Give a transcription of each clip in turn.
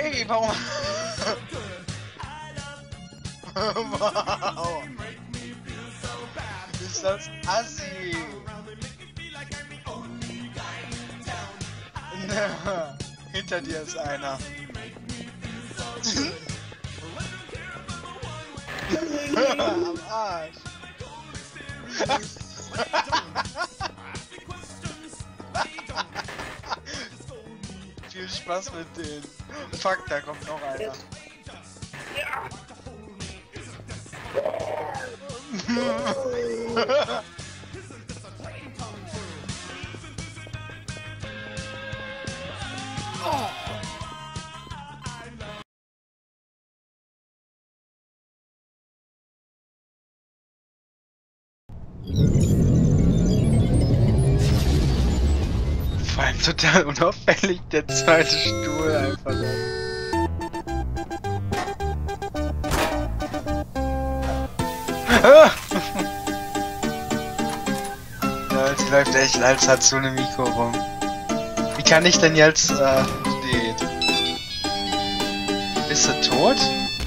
Ey, warum? Wow. Ist das assi? Na, hinter dir ist einer. Am Arsch. Viel Spaß mit denen. Fuck, da kommt noch einer. Vor allem total unauffällig der zweite Stuhl einfach. Ja, jetzt läuft echt als Hatsune Miku rum. Wie kann ich denn jetzt, steht? Bist du tot?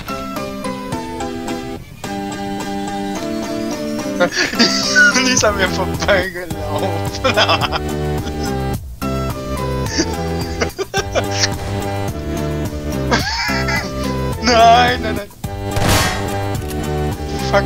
Die ist an mir vorbeigelaufen. Nein, nein, nein. Fuck.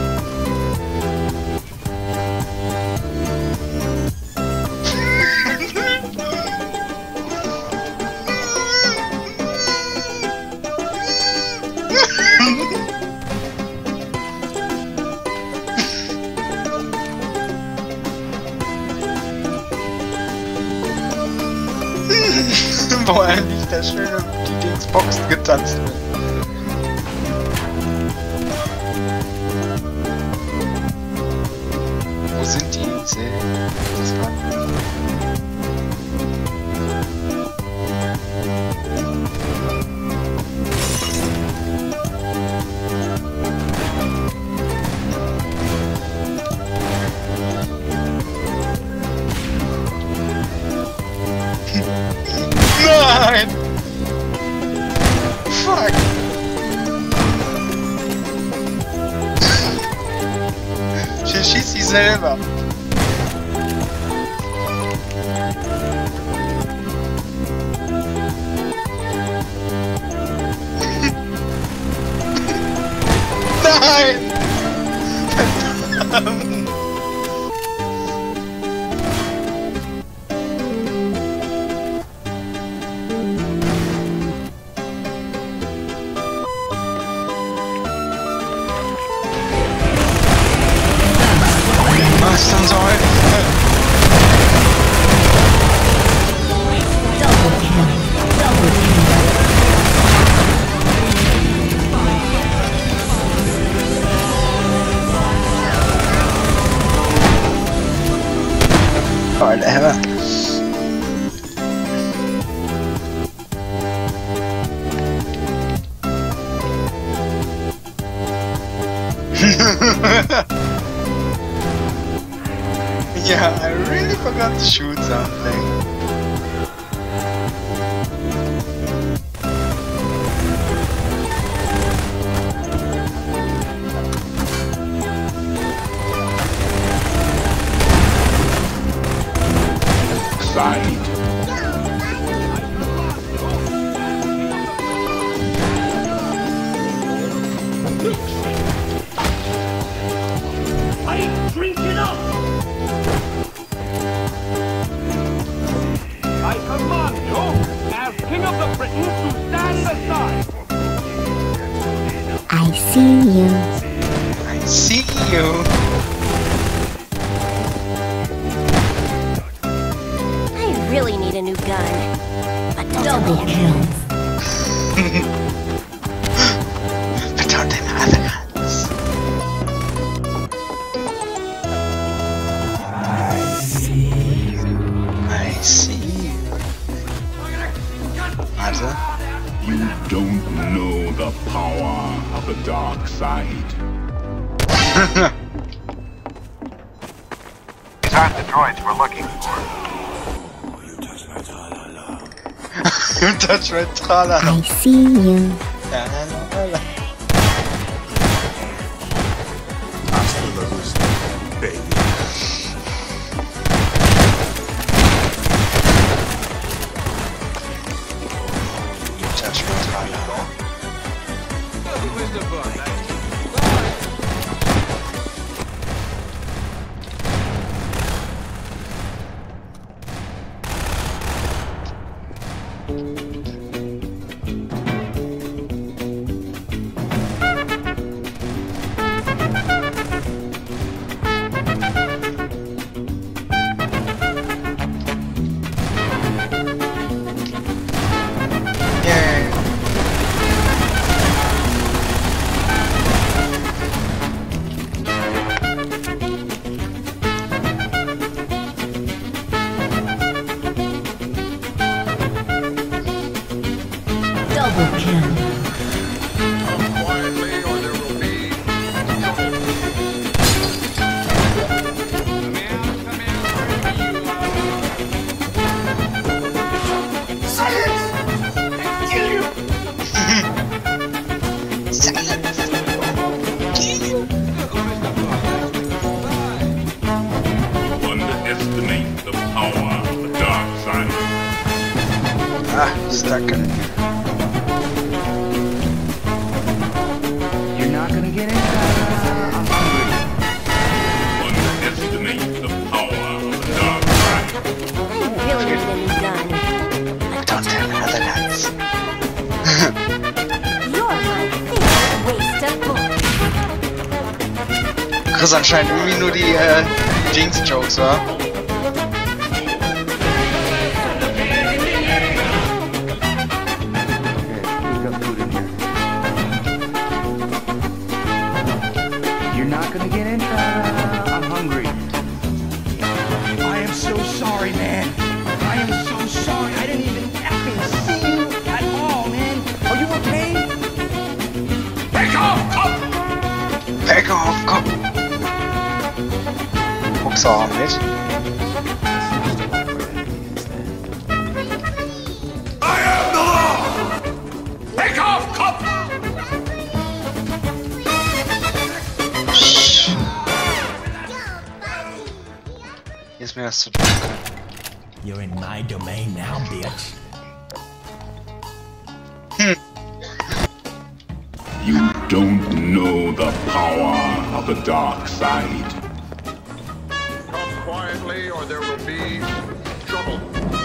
Wo eigentlich der schöne die Dingsboxen getanzt wird. Wo sind die? Das war... Nein! Fuck! Sie schießt sie selber. Nein! Verdammt! Was dann soll? Whatever. Yeah, I really forgot to shoot something. Side. I drink it up! I command you, as King of the Britons, to stand aside! I see you. I see you. I really need a new gun. A double kill. But don't them other guns. I see you. Warte. You don't know the power of the dark side. These aren't the droids we're looking for. Touch Trala. I see you. Hasta la vista, baby. Touch Trala. Double kill. Quietly, or there will be trouble. Underestimate the power of the dark side. Ah, stuck in it. You're not gonna get it. I'm hungry. Underestimate the power of the dark side. I really need a new gun. Don't have other guns. You're my favorite waste of bullets. Chris anscheinend irgendwie nur die Jinx-Jokes, wa? You're not gonna get in. I'm hungry. I am so sorry, man. I am so sorry. I didn't even effing see you at all, man. Are you okay? Back off! Back off, komm! Guck's auch mit. I am the law! Back off, cop! Hier ist mir was zu tun. You're in my domain now, bitch. You don't know the power of the dark side. Come quietly, or there will be trouble.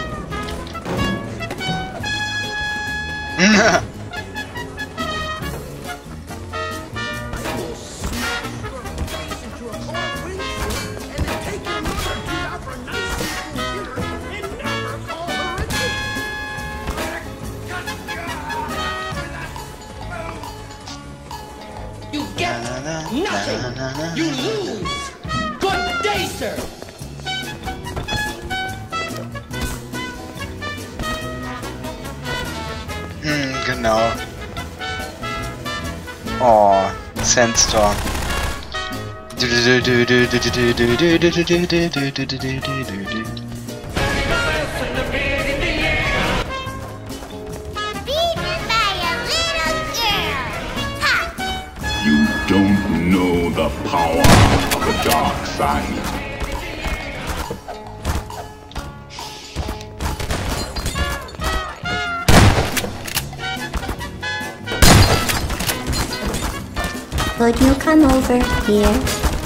You get nothing. You lose. Good day, sir. Genau. Oh, Sandstorm. You don't know the power of the dark side. Would you come over here?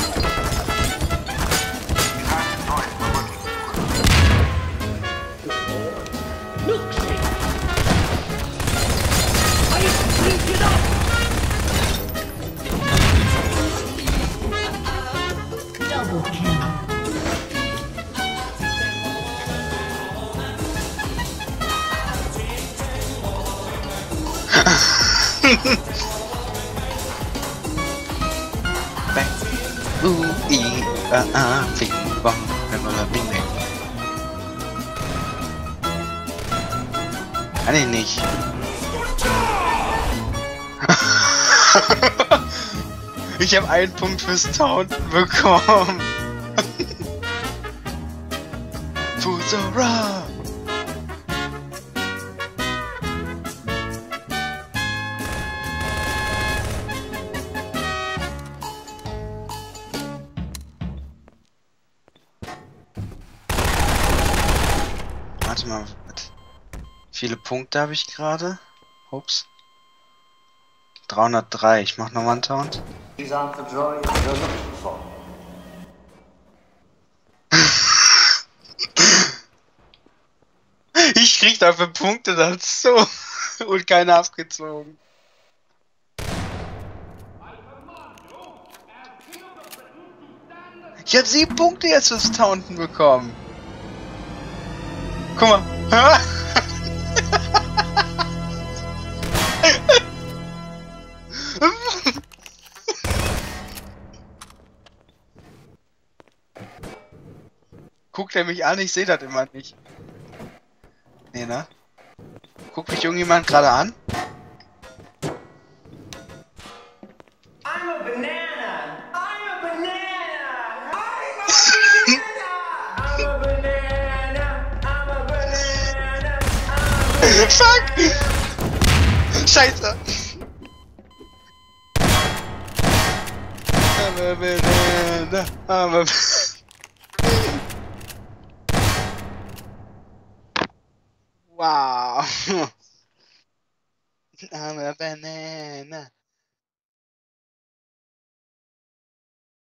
Milkshake. Ice drink it up. Double kill. Phình bong, nó là binh này. Nein, nicht. Ich habe einen Punkt fürs Taunten bekommen. Fusora! warte mal. Wie viele Punkte habe ich gerade? Ups. 303. Ich mach nochmal einen Taunt. These aren't the droids you're looking for. Ich krieg dafür Punkte dazu. Und keine abgezogen. Ich habe 7 Punkte jetzt fürs Taunten bekommen. Guck mal. Guckt er mich an? Ich sehe das immer nicht. Nee, ne? Guckt mich irgendjemand gerade an? I'm a banana. I'm a banana. I'm a banana. I'm a banana. Fuck! Scheiße! I'm a banana. I'm a... Wow! I'm a banana.